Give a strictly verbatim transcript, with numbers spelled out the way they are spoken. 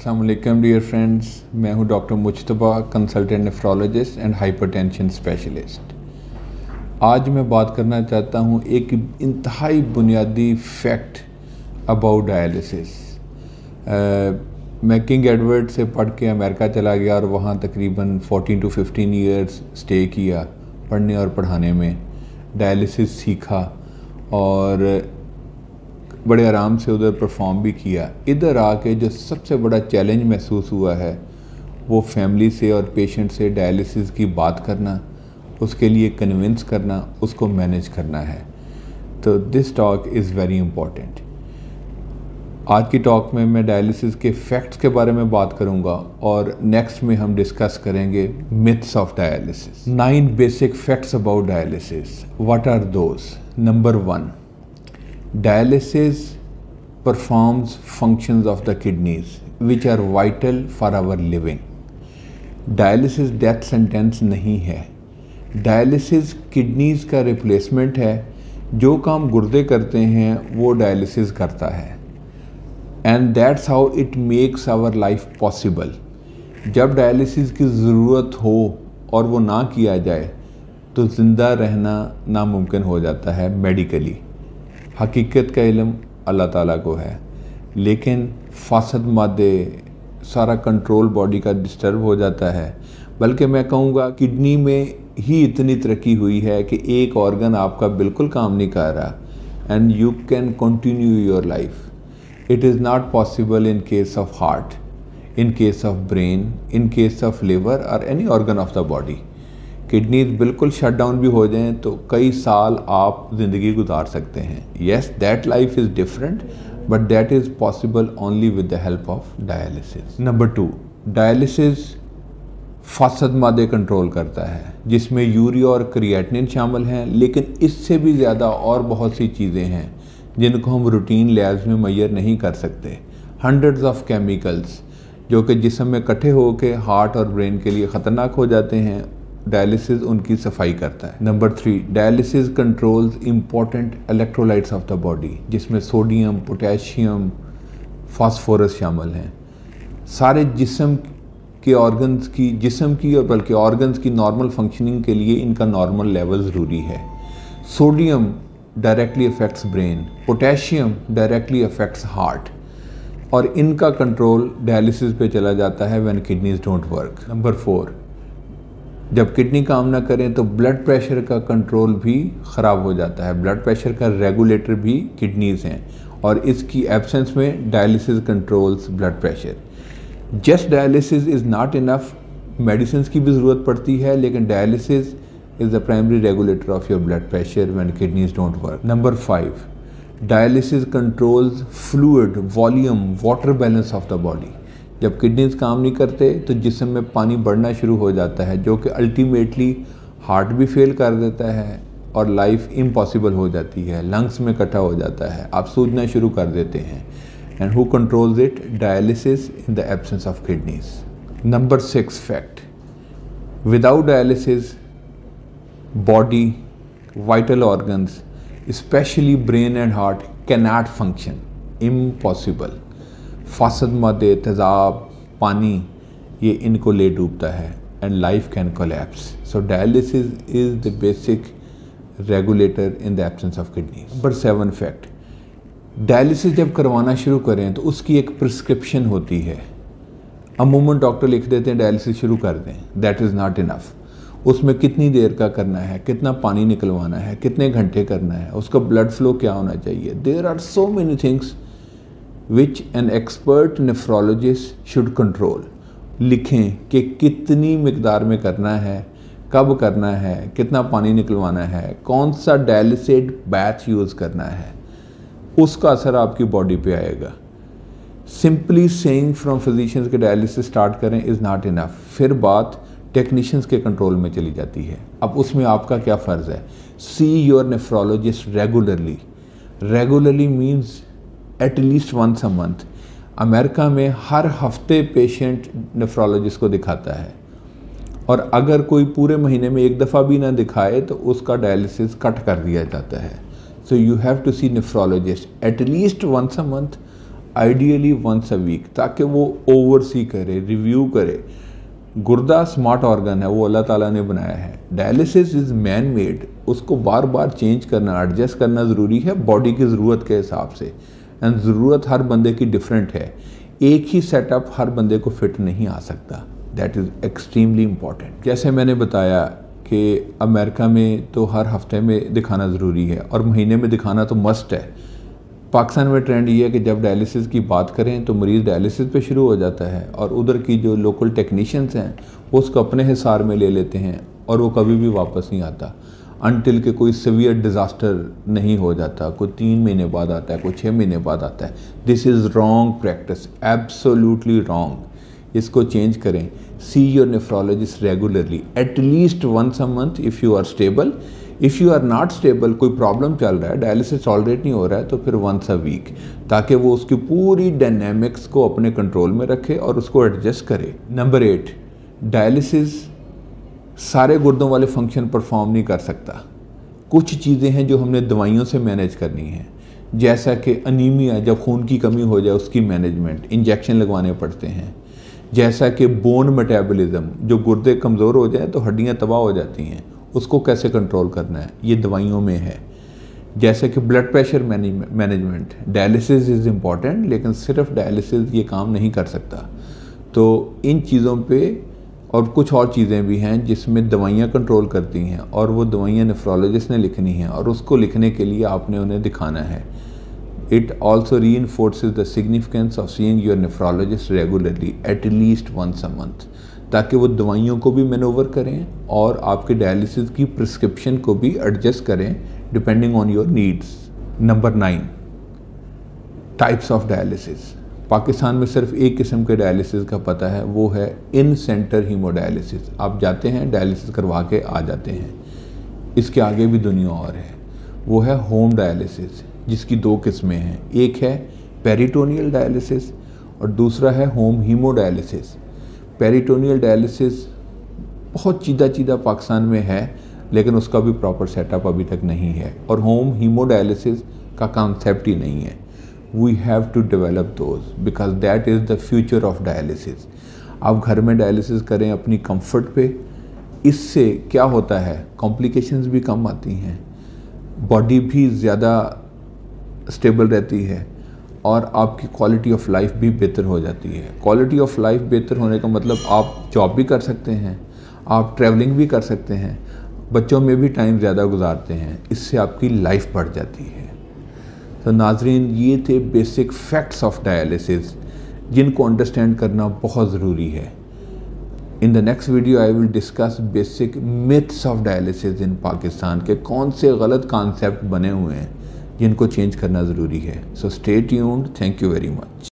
अस्सलाम वालेकुम dear friends, मैं हूं doctor Mujtaba, consultant nephrologist and hypertension specialist. आज मैं बात करना चाहता हूं एक इंतहाई बुनियादी फैक्ट अबाउट डायलिसिस। मैं किंग एडवर्ड से पढ़ के अमेरिका चला गया और वहां तकरीबन fourteen to fifteen years stay किया पढ़ने और पढ़ाने में। डायलिसिस सीखा और बड़े आराम से उधर परफॉर्म भी किया। इधर आके जो सबसे बड़ा चैलेंज महसूस हुआ है वो फैमिली से और पेशेंट से डायलिसिस की बात करना, उसके लिए कन्विंस करना, उसको मैनेज करना है। तो this talk is very important. आज की टॉक में मैं डायलिसिस के फैक्ट्स के बारे में बात करूंगा और नेक्स्ट में हम डिस्कस करेंगे myths of dialysis. Nine basic facts about dialysis. What are those? Number one, dialysis performs functions of the kidneys which are vital for our living. Dialysis death sentence नहीं है। Dialysis kidneys का replacement है। जो काम गुर्दे करते हैं वो dialysis करता है। And that's how it makes our life possible. जब dialysis की ज़रूरत हो और वो ना किया जाए तो ज़िंदा रहना नामुमकिन हो जाता है मेडिकली। हकीकत का इल्म अल्लाह ताला को है, लेकिन फासद मादे सारा कंट्रोल बॉडी का डिस्टर्ब हो जाता है। बल्कि मैं कहूँगा किडनी में ही इतनी तरक्की हुई है कि एक ऑर्गन आपका बिल्कुल काम नहीं कर रहा and you can continue your life. It is not possible in case of heart, in case of brain, in case of liver और any organ of the body. Kidneys बिल्कुल शट डाउन भी हो जाएं तो कई साल आप ज़िंदगी गुजार सकते हैं। Yes, that life is different but that is possible only with the help of dialysis. Number two, dialysis फासद मादे कंट्रोल करता है जिसमें यूरिया और क्रिएटिनिन शामिल हैं, लेकिन इससे भी ज़्यादा और बहुत सी चीज़ें हैं जिनको हम रूटीन लैब्स में मैयर नहीं कर सकते। हंड्रेड्स ऑफ केमिकल्स जो कि जिस्म में इकट्ठे होकर हार्ट और ब्रेन के लिए ख़तरनाक हो जाते हैं, डायलिसिस उनकी सफाई करता है। Number three, dialysis controls important electrolytes of the body जिसमें सोडियम, पोटेशियम, फास्फोरस शामिल हैं। सारे जिस्म के ऑर्गन्स की जिस्म की और बल्कि ऑर्गन्स की नॉर्मल फंक्शनिंग के लिए इनका नॉर्मल लेवल ज़रूरी है। Sodium directly affects brain, potassium directly affects heart और इनका कंट्रोल डायलिसिस पे चला जाता है when kidneys don't work. Number four, जब किडनी काम ना करें तो ब्लड प्रेशर का कंट्रोल भी ख़राब हो जाता है। ब्लड प्रेशर का रेगुलेटर भी किडनीज़ हैं और इसकी एब्सेंस में dialysis controls blood pressure. Just dialysis is not enough, medicine की भी ज़रूरत पड़ती है, लेकिन dialysis is the primary regulator of your blood pressure when kidneys don't work. Number five, dialysis controls fluid, volume, water balance of the body. जब kidneys काम नहीं करते तो जिस्म में पानी बढ़ना शुरू हो जाता है जो कि अल्टीमेटली हार्ट भी फेल कर देता है और लाइफ इम्पॉसिबल हो जाती है, लंग्स में इकट्ठा हो जाता है, आप सूजना शुरू कर देते हैं। And who controls it? Dialysis in the absence of kidneys. Number six fact, without dialysis body vital organs specially brain and heart can not function, impossible. फासद मादे, तेज़ाब, पानी, ये इनको ले डूबता है and life can collapse. So dialysis is the basic regulator in the absence of kidney. Number seven fact, dialysis जब करवाना शुरू करें तो उसकी एक प्रिस्क्रिप्शन होती है। अमूमन डॉक्टर लिख देते हैं डायलिसिस शुरू कर दें, दैट इज़ नॉट इनफ। उसमें कितनी देर का करना है, कितना पानी निकलवाना है, कितने घंटे करना है, उसका ब्लड फ्लो क्या होना चाहिए। There are so many things which an expert nephrologist should control। लिखें कि कितनी मिकदार में करना है, कब करना है, कितना पानी निकलवाना है, कौन सा डायलिसिस बैच यूज़ करना है, उसका असर आपकी बॉडी पे आएगा। सिंपली सेइंग फ्रॉम फिजिशियंस के डायलिसिस स्टार्ट करें इज़ नॉट इनफ। फिर बात टेक्नीशियंस के कंट्रोल में चली जाती है। अब उसमें आपका क्या फ़र्ज़ है? See your nephrologist regularly. Regularly means at least once a month. America में हर हफ्ते पेशेंट नेफ्रोलॉजिस्ट को दिखाता है और अगर कोई पूरे महीने में एक दफ़ा भी ना दिखाए तो उसका डायलिसिस कट कर दिया जाता है। So you have to see nephrologist at least once a month ideally once a week, ताकि वो ओवरसी करे, रिव्यू करे। गुर्दा स्मार्ट ऑर्गन है, वो अल्लाह ताला ने बनाया है। डायलिसिस इज़ मैन मेड, उसको बार बार चेंज करना, एडजस्ट करना ज़रूरी है बॉडी की ज़रूरत के हिसाब से। एंड ज़रूरत हर बंदे की डिफरेंट है, एक ही सेटअप हर बंदे को फिट नहीं आ सकता। That is extremely important. जैसे मैंने बताया कि अमेरिका में तो हर हफ्ते में दिखाना ज़रूरी है और महीने में दिखाना तो मस्ट है। पाकिस्तान में ट्रेंड ये है कि जब डायलिसिस की बात करें तो मरीज़ डायलिसिस पे शुरू हो जाता है और उधर की जो लोकल टेक्नीशियंस हैं वो उसको अपने हिसार में ले लेते हैं और वो कभी भी वापस नहीं आता अनटिल के कोई सीवियर डिज़ास्टर नहीं हो जाता। कोई तीन महीने बाद आता है, कोई छः महीने बाद आता है। This is wrong practice, absolutely wrong. इसको चेंज करें। See your nephrologist regularly, at least once a month if you are stable. If you are not stable, कोई प्रॉब्लम चल रहा है, डायलिसिस टॉलरेट नहीं हो रहा है, तो फिर वंस अ वीक, ताकि वो उसकी पूरी डायनेमिक्स को अपने कंट्रोल में रखे और उसको एडजस्ट करे। नंबर एट, डायलिसिस सारे गुर्दों वाले फंक्शन परफॉर्म नहीं कर सकता। कुछ चीज़ें हैं जो हमने दवाइयों से मैनेज करनी है, जैसा कि अनीमिया, जब खून की कमी हो जाए उसकी मैनेजमेंट, इंजेक्शन लगवाने पड़ते हैं। जैसा कि बोन मेटाबॉलिज्म, जो गुर्दे कमज़ोर हो जाए तो हड्डियाँ तबाह हो जाती हैं, उसको कैसे कंट्रोल करना है, ये दवाइयों में है। जैसे कि blood pressure management, dialysis is important, लेकिन सिर्फ डायलिसिस ये काम नहीं कर सकता। तो इन चीज़ों पे और कुछ और चीज़ें भी हैं जिसमें दवाइयाँ कंट्रोल करती हैं और वो दवाइयाँ नेफ्रोलॉजिस्ट ने लिखनी हैं और उसको लिखने के लिए आपने उन्हें दिखाना है। It also reinforces the significance of seeing your nephrologist regularly at least once a month, ताकि वो दवाइयों को भी मैनोवर करें और आपके डायलिसिस की प्रिस्क्रिप्शन को भी एडजस्ट करें depending on your needs. Number nine, types of dialysis. Pakistan में सिर्फ एक किस्म के डायलिसिस का पता है, वो है इन सेंटर हीमोडायलिसिस। आप जाते हैं, डायलिसिस करवा के आ जाते हैं। इसके आगे भी दुनिया और है, वो है होम डायलिसिस, जिसकी दो किस्में हैं। एक है पेरिटोनियल डायलिसिस और दूसरा है होम हीमोडायलिसिस। पेरिटोनियल डायलिसिस बहुत चीदा चीदा पाकिस्तान में है, लेकिन उसका भी प्रॉपर सेटअप अभी तक नहीं है, और होम हीमोडायलिसिस का कॉन्सेप्ट ही नहीं है। We have to develop those because that is the future of dialysis. आप घर में डायलिसिस करें अपनी कंफर्ट पे, इससे क्या होता है, कॉम्प्लिकेशंस भी कम आती हैं, बॉडी भी ज़्यादा स्टेबल रहती है और आपकी क्वालिटी ऑफ लाइफ भी बेहतर हो जाती है। क्वालिटी ऑफ लाइफ बेहतर होने का मतलब आप जॉब भी कर सकते हैं, आप ट्रैवलिंग भी कर सकते हैं, बच्चों में भी टाइम ज़्यादा गुजारते हैं, इससे आपकी लाइफ बढ़ जाती है। तो नाजरीन, ये थे बेसिक फैक्ट्स ऑफ डायलिसिस, जिनको अंडरस्टैंड करना बहुत ज़रूरी है। In the next video I will discuss basic myths of dialysis in Pakistan के कौन से गलत कॉन्सेप्ट बने हुए हैं जिनको चेंज करना ज़रूरी है। So stay tuned, thank you very much.